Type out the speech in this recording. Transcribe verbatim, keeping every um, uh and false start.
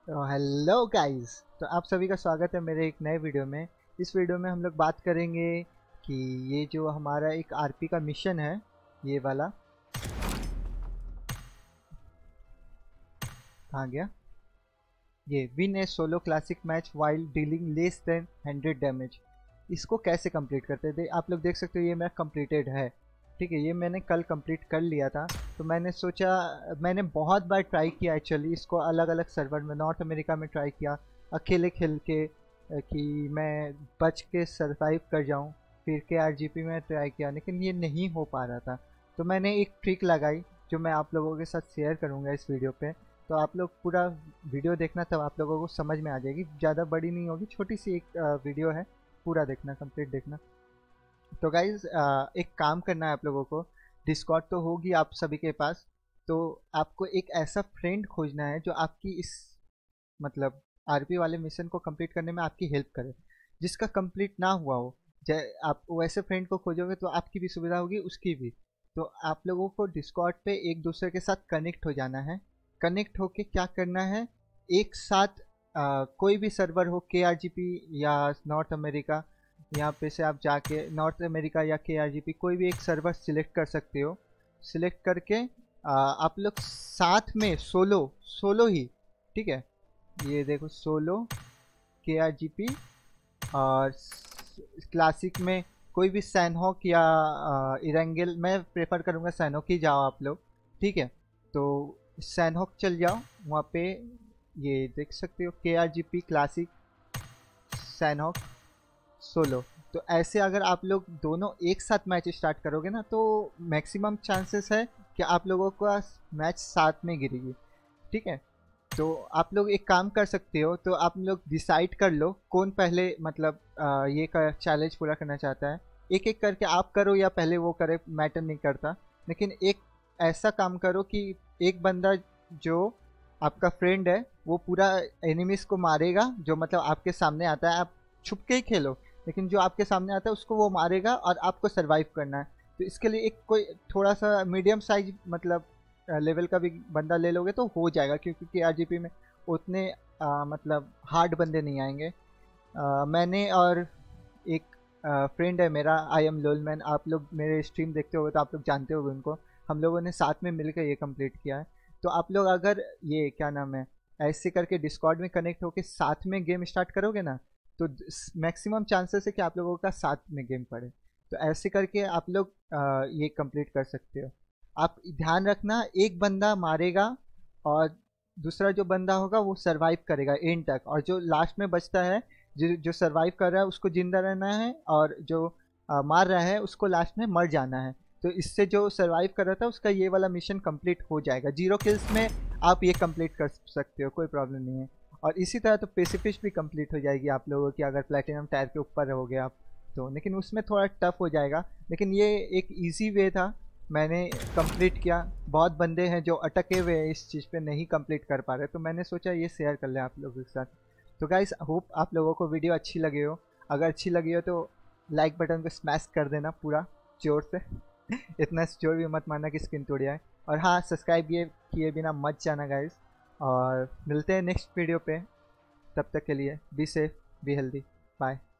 Hello guys. तो आप सभी का स्वागत है मेरे एक नए वीडियो में। इस वीडियो में हम लोग बात करेंगे कि ये जो हमारा एक आरपी का मिशन है, ये वाला कहाँ गया, ये win a solo classic match while dealing less than hundred damage. इसको कैसे कंप्लीट करते थे आप लोग देख सकते हो। ये मेरा कंप्लीटेड है, ठीक है। ये मैंने कल कंप्लीट कर लिया था। तो मैंने सोचा, मैंने बहुत बार ट्राई किया एक्चुअली इसको, अलग अलग सर्वर में, नॉर्थ अमेरिका में ट्राई किया अकेले खेल के अ, कि मैं बच के सरवाइव कर जाऊं। फिर के आरजीपी में ट्राई किया लेकिन ये नहीं हो पा रहा था। तो मैंने एक ट्रिक लगाई जो मैं आप लोगों के साथ शेयर करूंगा इस वीडियो पे। तो आप लोग पूरा वीडियो देखना, तब आप लोगों को समझ में आ जाएगी। ज़्यादा बड़ी नहीं होगी, छोटी सी एक अ, वीडियो है। पूरा देखना, कंप्लीट देखना। तो गाइज एक काम करना है आप लोगों को। डिस्कॉर्ड तो होगी आप सभी के पास। तो आपको एक ऐसा फ्रेंड खोजना है जो आपकी इस मतलब आरपी वाले मिशन को कंप्लीट करने में आपकी हेल्प करे, जिसका कंप्लीट ना हुआ हो। जै आप वैसे फ्रेंड को खोजोगे तो आपकी भी सुविधा होगी, उसकी भी। तो आप लोगों को डिस्कॉर्ड पे एक दूसरे के साथ कनेक्ट हो जाना है। कनेक्ट होके क्या करना है, एक साथ आ, कोई भी सर्वर हो, के आर जी पी या नॉर्थ अमेरिका, यहाँ पे से आप जाके नॉर्थ अमेरिका या के आर जी पी कोई भी एक सर्वर सिलेक्ट कर सकते हो। सिलेक्ट करके आ, आप लोग साथ में सोलो सोलो ही, ठीक है। ये देखो, solo, K R G P और क्लासिक में कोई भी सैनहॉक या इरेंगल, मैं प्रेफर करूँगा सैनहॉक ही जाओ आप लोग, ठीक है। तो सैनहॉक चल जाओ वहाँ पे। ये देख सकते हो, K R G P classic, Sanhok, solo. तो ऐसे अगर आप लोग दोनों एक साथ मैच स्टार्ट करोगे ना, तो मैक्सिमम चांसेस है कि आप लोगों का मैच साथ में गिरेगी, ठीक है। तो आप लोग एक काम कर सकते हो, तो आप लोग डिसाइड कर लो कौन पहले मतलब आ, ये का चैलेंज पूरा करना चाहता है। एक एक करके आप करो या पहले वो करे, मैटर नहीं करता। लेकिन एक ऐसा काम करो कि एक बंदा जो आपका फ्रेंड है वो पूरा एनिमीज को मारेगा, जो मतलब आपके सामने आता है। आप छुप के ही खेलो, लेकिन जो आपके सामने आता है उसको वो मारेगा और आपको सरवाइव करना है। तो इसके लिए एक कोई थोड़ा सा मीडियम साइज मतलब लेवल का भी बंदा ले लोगे तो हो जाएगा, क्योंकि के आर जी पी में उतने आ, मतलब हार्ड बंदे नहीं आएंगे। आ, मैंने और एक फ्रेंड है मेरा, आई एम लोल मैन, आप लोग मेरे स्ट्रीम देखते होगे तो आप लोग जानते होगे उनको। हम लोगों ने साथ में मिलकर ये कंप्लीट किया है। तो आप लोग अगर ये क्या नाम है, ऐसे करके डिस्कॉर्ड में कनेक्ट होकर साथ में गेम स्टार्ट करोगे ना, तो मैक्सिमम चांसेस है कि आप लोगों का साथ में गेम पड़े। तो ऐसे करके आप लोग आ, ये कंप्लीट कर सकते हो। आप ध्यान रखना, एक बंदा मारेगा और दूसरा जो बंदा होगा वो सरवाइव करेगा एंड तक, और जो लास्ट में बचता है, जो जो सरवाइव कर रहा है उसको जिंदा रहना है, और जो आ, मार रहा है उसको लास्ट में मर जाना है। तो इससे जो सरवाइव कर रहा था उसका ये वाला मिशन कंप्लीट हो जाएगा। जीरो किल्स में आप ये कंप्लीट कर सकते हो, कोई प्रॉब्लम नहीं है। और इसी तरह तो पेसिफिस्ट भी कंप्लीट हो जाएगी आप लोगों की, अगर प्लेटिनम टायर के ऊपर रहोगे आप तो। लेकिन उसमें थोड़ा टफ हो जाएगा, लेकिन ये एक इजी वे था, मैंने कंप्लीट किया। बहुत बंदे हैं जो अटके हुए हैं इस चीज़ पे, नहीं कंप्लीट कर पा रहे, तो मैंने सोचा ये शेयर कर लें आप लोगों के साथ। तो गाइस, होप आप लोगों को वीडियो अच्छी लगी हो। अगर अच्छी लगी हो तो लाइक बटन को स्मैश कर देना पूरा जोर से इतना जोर भी मत मारना कि स्क्रीन टूट जाए। और हाँ, सब्सक्राइब ये किए बिना मत जाना गाइस। और मिलते हैं नेक्स्ट वीडियो पे, तब तक के लिए be safe, be healthy, bye.